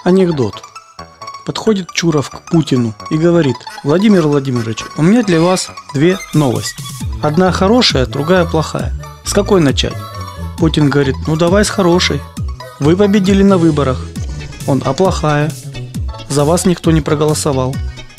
Анекдот. Подходит Чуров к Путину и говорит: Владимир Владимирович, у меня для вас две новости. Одна хорошая, другая плохая. С какой начать? Путин говорит: ну давай с хорошей. Вы победили на выборах. Он: а плохая? За вас никто не проголосовал.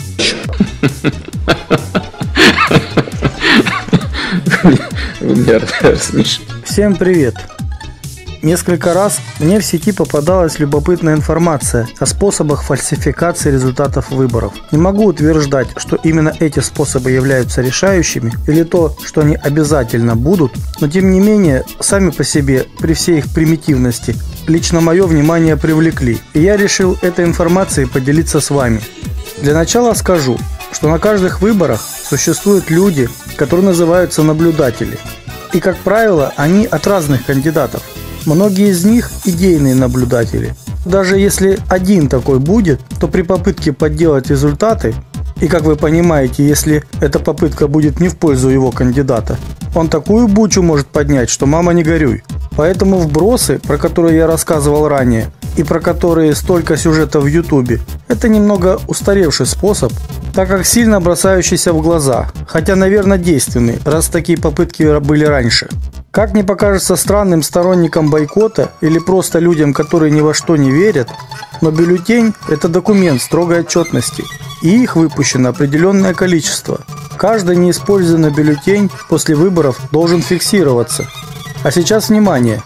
Всем привет. Несколько раз мне в сети попадалась любопытная информация о способах фальсификации результатов выборов. Не могу утверждать, что именно эти способы являются решающими или то, что они обязательно будут, но тем не менее, сами по себе, при всей их примитивности, лично мое внимание привлекли, и я решил этой информацией поделиться с вами. Для начала скажу, что на каждых выборах существуют люди, которые называются наблюдатели. И, как правило, они от разных кандидатов. Многие из них идейные наблюдатели. Даже если один такой будет, то при попытке подделать результаты, и, как вы понимаете, если эта попытка будет не в пользу его кандидата, он такую бучу может поднять, что мама не горюй. Поэтому вбросы, про которые я рассказывал ранее, и про которые столько сюжетов в Ютубе, это немного устаревший способ, так как сильно бросающийся в глаза, хотя, наверное, действенный, раз такие попытки были раньше. Как не покажется странным сторонникам бойкота или просто людям, которые ни во что не верят, но бюллетень – это документ строгой отчетности, и их выпущено определенное количество. Каждый неиспользованный бюллетень после выборов должен фиксироваться. А сейчас внимание!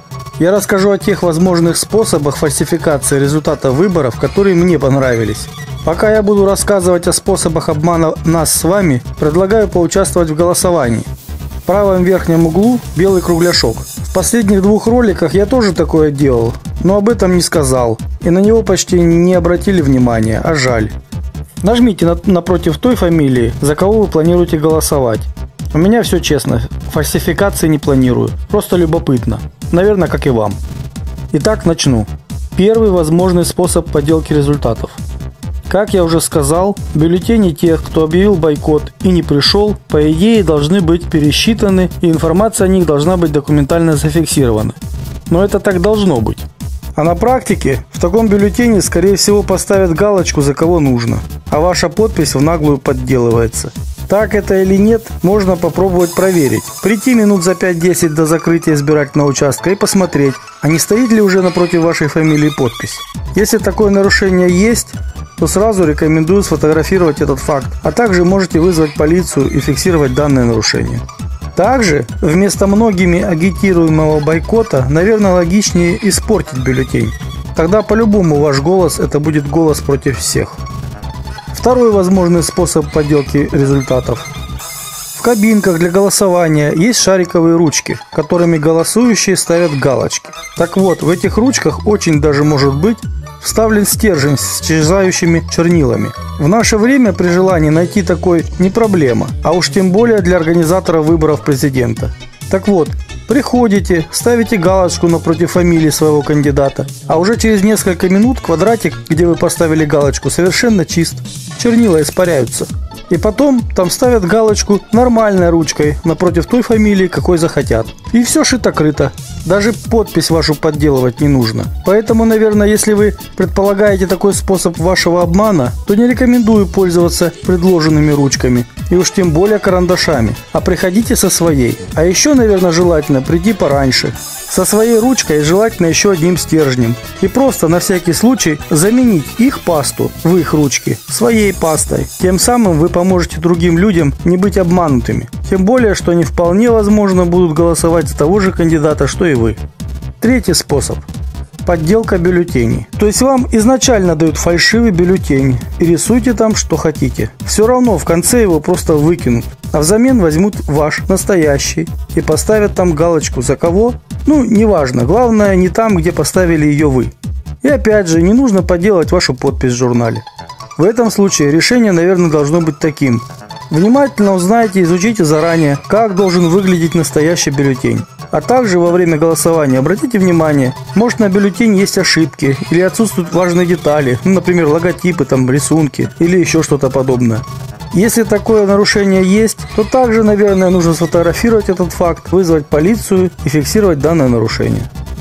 Я расскажу о тех возможных способах фальсификации результата выборов, которые мне понравились. Пока я буду рассказывать о способах обмана нас с вами, предлагаю поучаствовать в голосовании. В правом верхнем углу белый кругляшок. В последних двух роликах я тоже такое делал, но об этом не сказал, и на него почти не обратили внимания, а жаль. Нажмите напротив той фамилии, за кого вы планируете голосовать. У меня все честно, фальсификации не планирую, просто любопытно. Наверное, как и вам. Итак, начну. Первый возможный способ подделки результатов. Как я уже сказал, бюллетени тех, кто объявил бойкот и не пришел, по идее должны быть пересчитаны, и информация о них должна быть документально зафиксирована. Но это так должно быть. А на практике в таком бюллетене, скорее всего, поставят галочку, за кого нужно, а ваша подпись в наглую подделывается. Так это или нет, можно попробовать проверить. Прийти минут за 5-10 до закрытия избирательного участка и посмотреть, а не стоит ли уже напротив вашей фамилии подпись. Если такое нарушение есть, то сразу рекомендую сфотографировать этот факт, а также можете вызвать полицию и фиксировать данное нарушение. Также, вместо многими агитируемого бойкота, наверное, логичнее испортить бюллетень. Тогда по-любому ваш голос – это будет голос против всех. Второй возможный способ подделки результатов. В кабинках для голосования есть шариковые ручки, которыми голосующие ставят галочки. Так вот, в этих ручках очень даже может быть вставлен стержень с исчезающими чернилами. В наше время при желании найти такой не проблема, а уж тем более для организатора выборов президента. Так вот, приходите, ставите галочку напротив фамилии своего кандидата, а уже через несколько минут квадратик, где вы поставили галочку, совершенно чист. Чернила испаряются. И потом там ставят галочку нормальной ручкой напротив той фамилии, какой захотят. И все шито-крыто. Даже подпись вашу подделывать не нужно. Поэтому, наверное, если вы предполагаете такой способ вашего обмана, то не рекомендую пользоваться предложенными ручками. И уж тем более карандашами. А приходите со своей. А еще, наверное, желательно прийти пораньше. Со своей ручкой и желательно еще одним стержнем. И просто на всякий случай заменить их пасту в их ручки своей пастой. Тем самым вы поможете другим людям не быть обманутыми. Тем более, что они вполне возможно будут голосовать за того же кандидата, что и вы. Третий способ. Подделка бюллетеней. То есть вам изначально дают фальшивый бюллетень и рисуйте там что хотите. Все равно в конце его просто выкинут. А взамен возьмут ваш настоящий и поставят там галочку за кого. Ну, неважно. Главное не там, где поставили ее вы. И опять же, не нужно подделать вашу подпись в журнале. В этом случае решение, наверное, должно быть таким. Внимательно узнайте и изучите заранее, как должен выглядеть настоящий бюллетень. А также во время голосования обратите внимание, может на бюллетене есть ошибки или отсутствуют важные детали, ну, например, логотипы, там, рисунки или еще что-то подобное. Если такое нарушение есть, то также, наверное, нужно сфотографировать этот факт, вызвать полицию и фиксировать данное нарушение.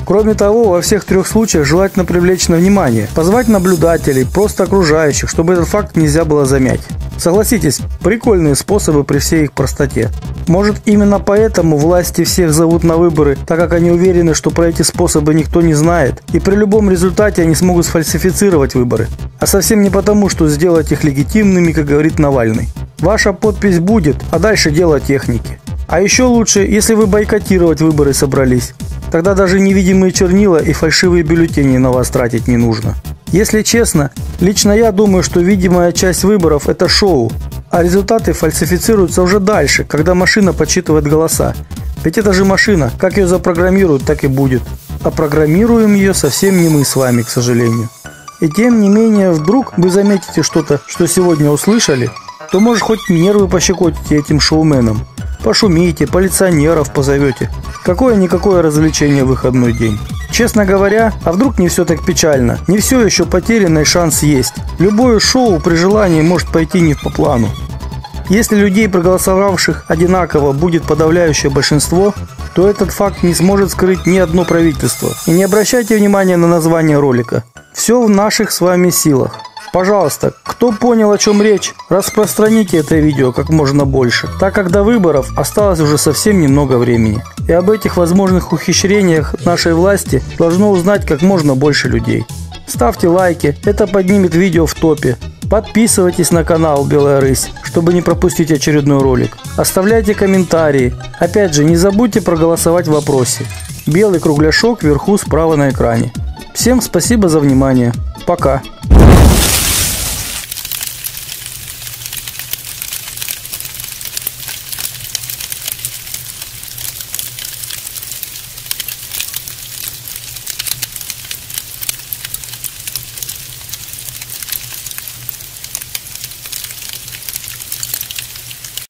Кроме того, во всех 3 случаях желательно привлечь на внимание, позвать наблюдателей, просто окружающих, чтобы этот факт нельзя было замять. Согласитесь, прикольные способы при всей их простоте. Может, именно поэтому власти всех зовут на выборы, так как они уверены, что про эти способы никто не знает, и при любом результате они смогут сфальсифицировать выборы. А совсем не потому, что сделать их легитимными, как говорит Навальный. Ваша подпись будет, а дальше дело техники. А еще лучше, если вы бойкотировать выборы собрались. Тогда даже невидимые чернила и фальшивые бюллетени на вас тратить не нужно. Если честно, лично я думаю, что видимая часть выборов – это шоу, а результаты фальсифицируются уже дальше, когда машина подсчитывает голоса. Ведь это же машина, как ее запрограммируют, так и будет. А программируем ее совсем не мы с вами, к сожалению. И тем не менее, вдруг вы заметите что-то, что сегодня услышали, то может хоть нервы пощекотите этим шоуменам. Пошумите, полиционеров позовете. Какое-никакое развлечение в выходной день. Честно говоря, а вдруг не все так печально? Не все еще потеряно и шанс есть. Любое шоу при желании может пойти не по плану. Если людей, проголосовавших одинаково, будет подавляющее большинство, то этот факт не сможет скрыть ни одно правительство. И не обращайте внимания на название ролика. Все в наших с вами силах. Пожалуйста, кто понял, о чем речь, распространите это видео как можно больше, так как до выборов осталось уже совсем немного времени. И об этих возможных ухищрениях нашей власти должно узнать как можно больше людей. Ставьте лайки, это поднимет видео в топе. Подписывайтесь на канал Белая Рысь, чтобы не пропустить очередной ролик. Оставляйте комментарии. Опять же, не забудьте проголосовать в вопросе. Белый кругляшок вверху справа на экране. Всем спасибо за внимание. Пока.